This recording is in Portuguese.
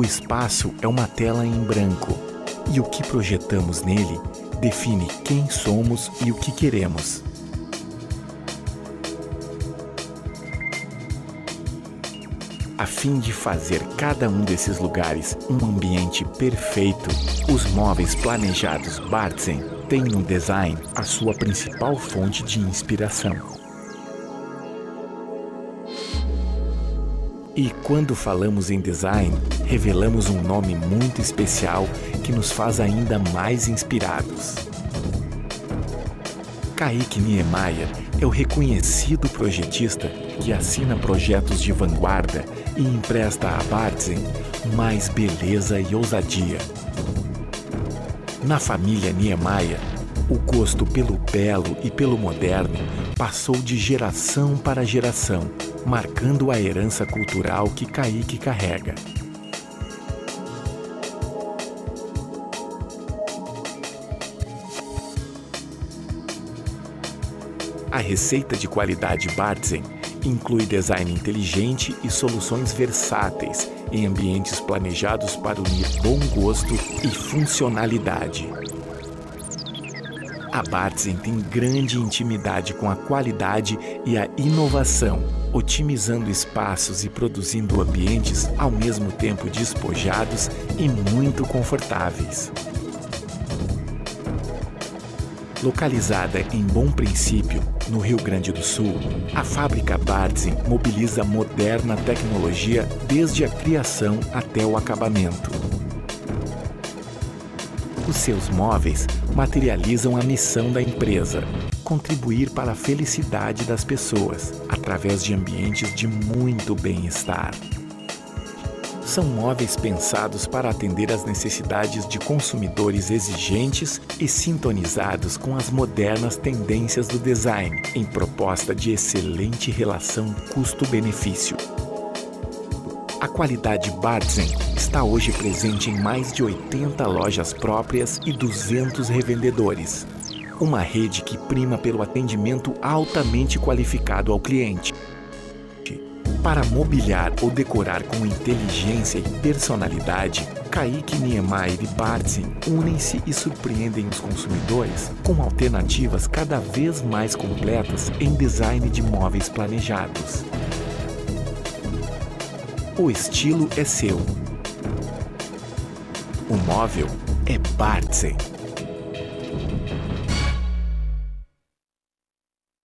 espaço é uma tela em branco, e o que projetamos nele define quem somos e o que queremos. A fim de fazer cada um desses lugares um ambiente perfeito, os móveis planejados Bartzen têm no design a sua principal fonte de inspiração. E quando falamos em design, revelamos um nome muito especial que nos faz ainda mais inspirados. Kaique Niemeyer é o reconhecido projetista que assina projetos de vanguarda e empresta a Bartzen mais beleza e ousadia. Na família Niemeyer, o gosto pelo belo e pelo moderno passou de geração para geração, marcando a herança cultural que Kaique carrega. A receita de qualidade Bartzen inclui design inteligente e soluções versáteis em ambientes planejados para unir bom gosto e funcionalidade. A Bartzen tem grande intimidade com a qualidade e a inovação, otimizando espaços e produzindo ambientes ao mesmo tempo despojados e muito confortáveis. Localizada em Bom Princípio, no Rio Grande do Sul, a fábrica Bartzen mobiliza moderna tecnologia desde a criação até o acabamento. Os seus móveis materializam a missão da empresa: contribuir para a felicidade das pessoas, através de ambientes de muito bem-estar. São móveis pensados para atender às necessidades de consumidores exigentes e sintonizados com as modernas tendências do design, em proposta de excelente relação custo-benefício. A qualidade Bartzen está hoje presente em mais de 80 lojas próprias e 200 revendedores. Uma rede que prima pelo atendimento altamente qualificado ao cliente. Para mobiliar ou decorar com inteligência e personalidade, Kaique Niemeyer e Bartzen unem-se e surpreendem os consumidores com alternativas cada vez mais completas em design de móveis planejados. O estilo é seu. O móvel é Bartzen.